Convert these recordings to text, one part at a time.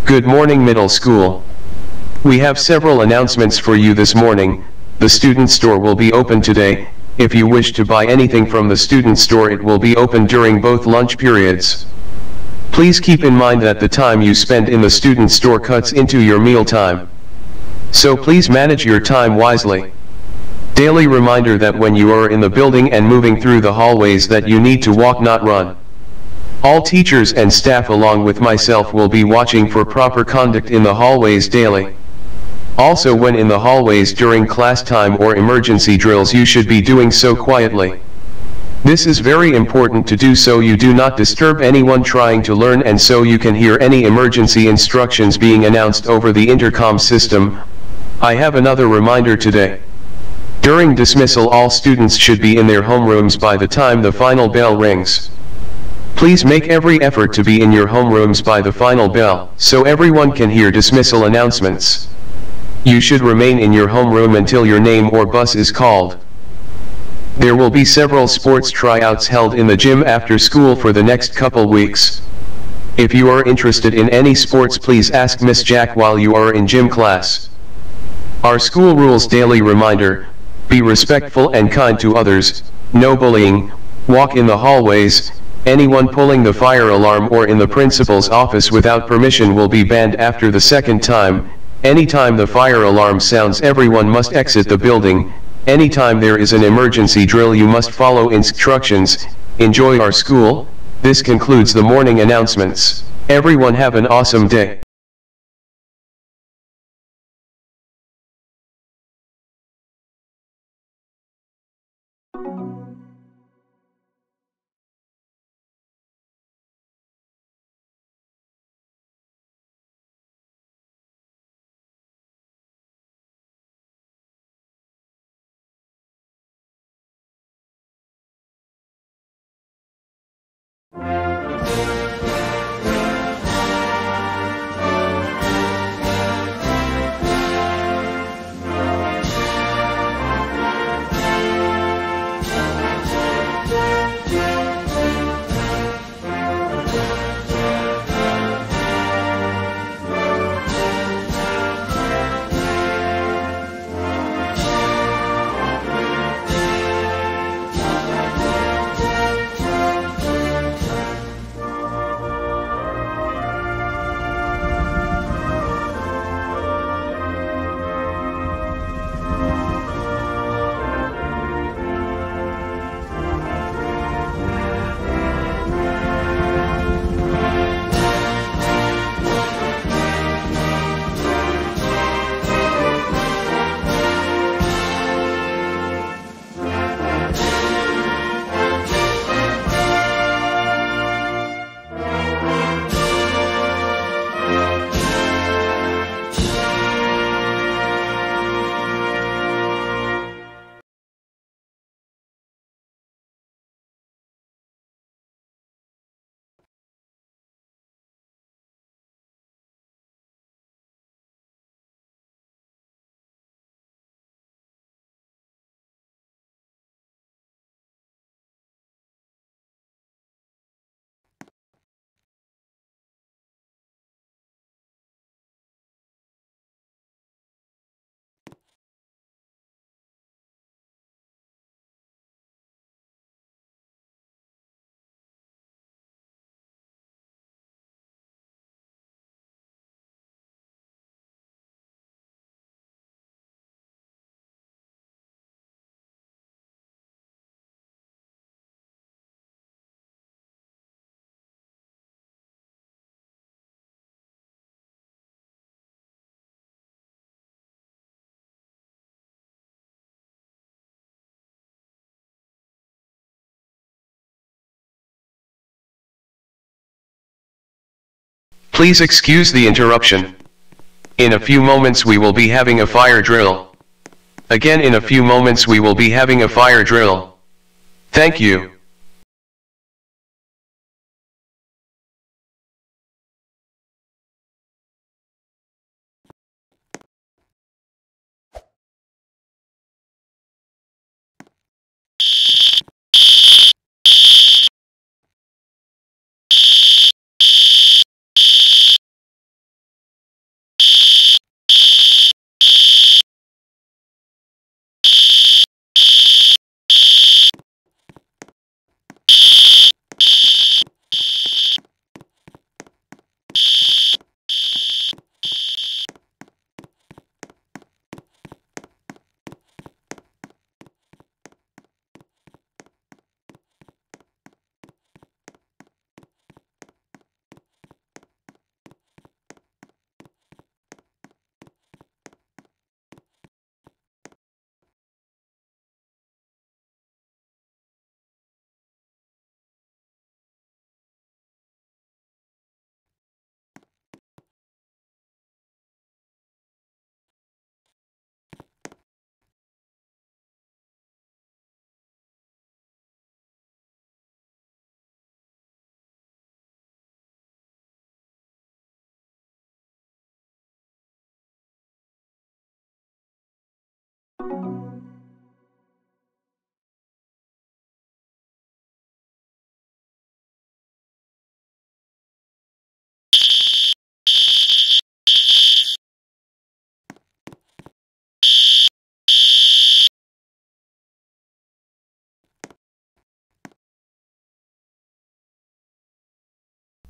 Good morning, middle school. We have several announcements for you this morning. The student store will be open today. If you wish to buy anything from the student store, it will be open during both lunch periods. Please keep in mind that the time you spend in the student store cuts into your meal time. So please manage your time wisely. Daily reminder that when you are in the building and moving through the hallways that you need to walk, not run. All teachers and staff along with myself will be watching for proper conduct in the hallways daily. Also, when in the hallways during class time or emergency drills, you should be doing so quietly. This is very important to do so you do not disturb anyone trying to learn, and so you can hear any emergency instructions being announced over the intercom system. I have another reminder today. During dismissal, all students should be in their homerooms by the time the final bell rings. Please make every effort to be in your homerooms by the final bell, so everyone can hear dismissal announcements. You should remain in your homeroom until your name or bus is called. There will be several sports tryouts held in the gym after school for the next couple weeks. If you are interested in any sports, please ask Miss Jack while you are in gym class. Our school rules daily reminder: be respectful and kind to others, no bullying, walk in the hallways. Anyone pulling the fire alarm or in the principal's office without permission will be banned after the second time. Anytime the fire alarm sounds, everyone must exit the building. Anytime there is an emergency drill, you must follow instructions. Enjoy our school. This concludes the morning announcements. Everyone have an awesome day. Please excuse the interruption. In a few moments we will be having a fire drill. Again, in a few moments we will be having a fire drill. Thank you.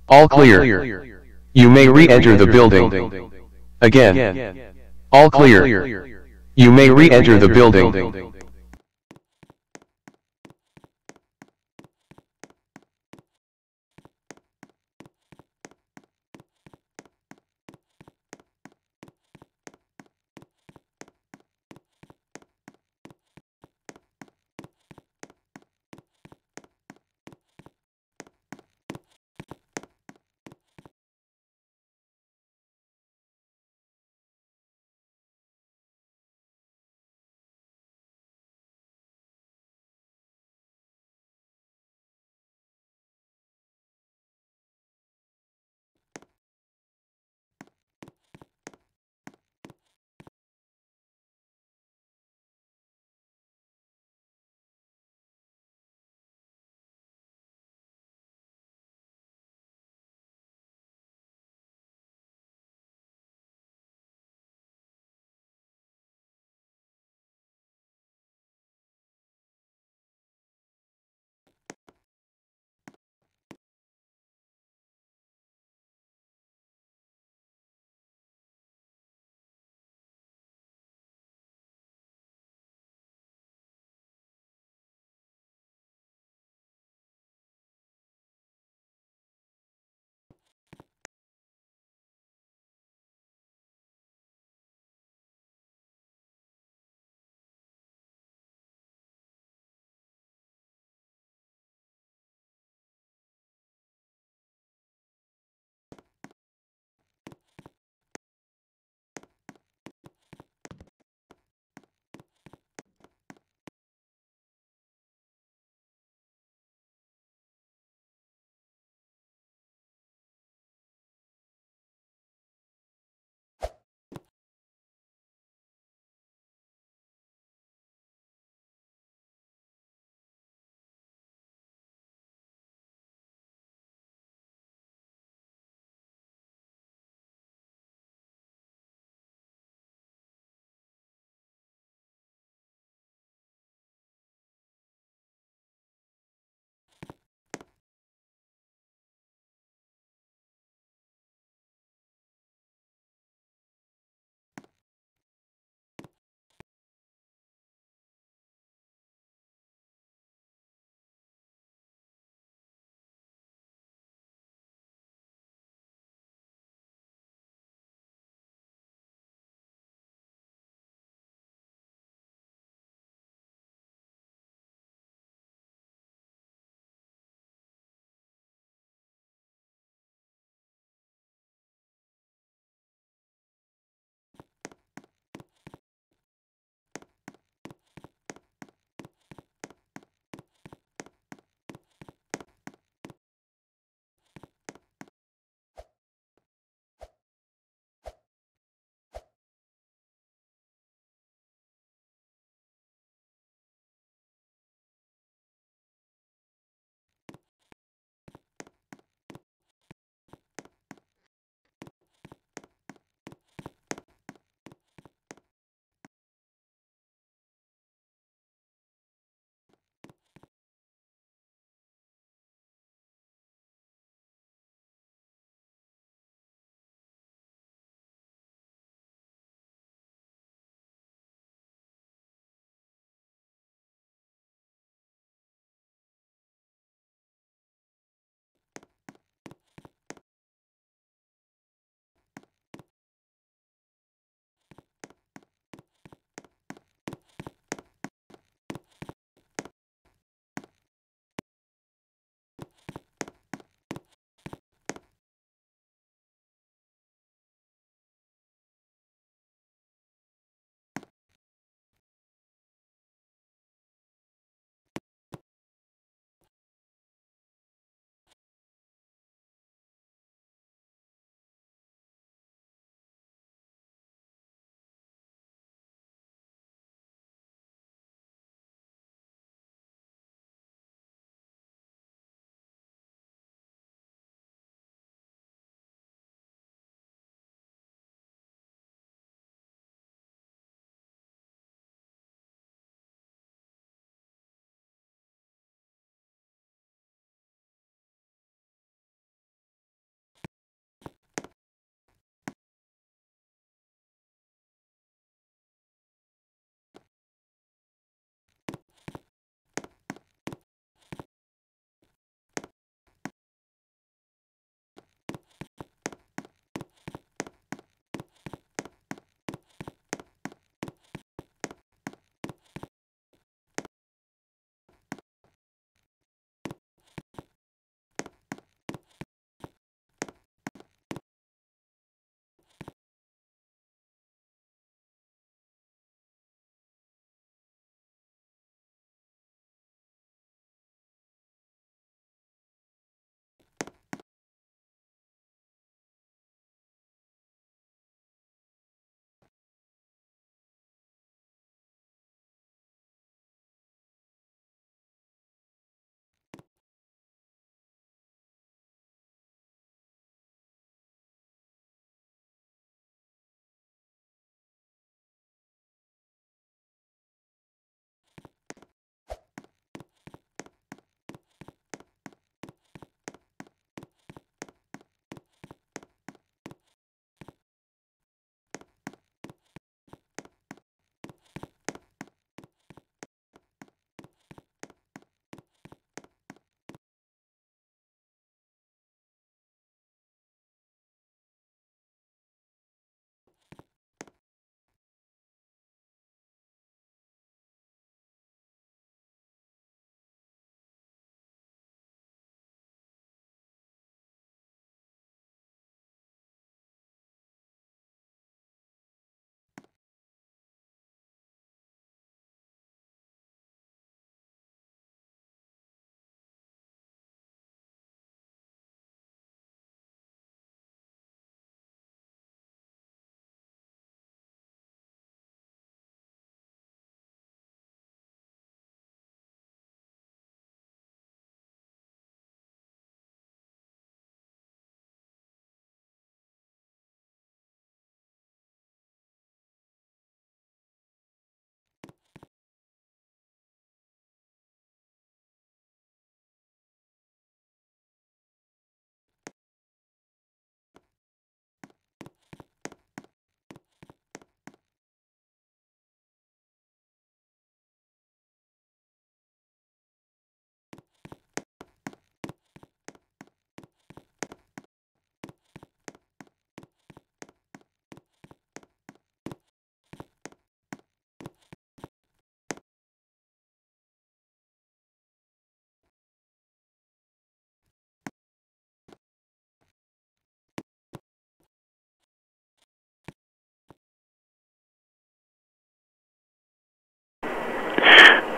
All clear. You may re-enter the building. Again. All clear. You may re-enter the building.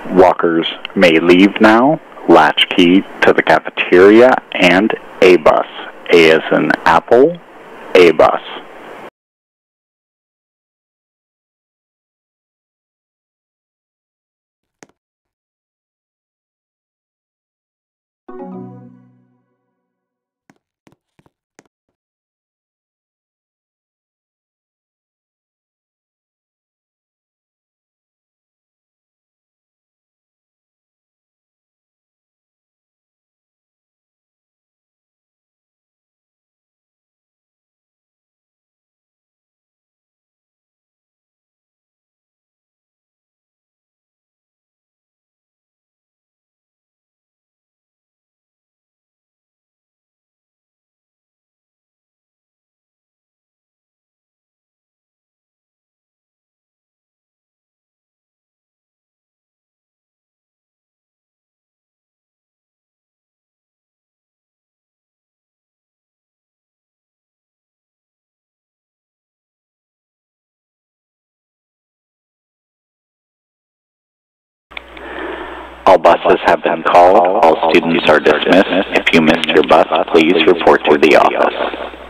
Walkers may leave now. Latchkey to the cafeteria and A bus. A as in apple, A bus. All buses have been called. All students are dismissed. If you missed your bus, please report to the office.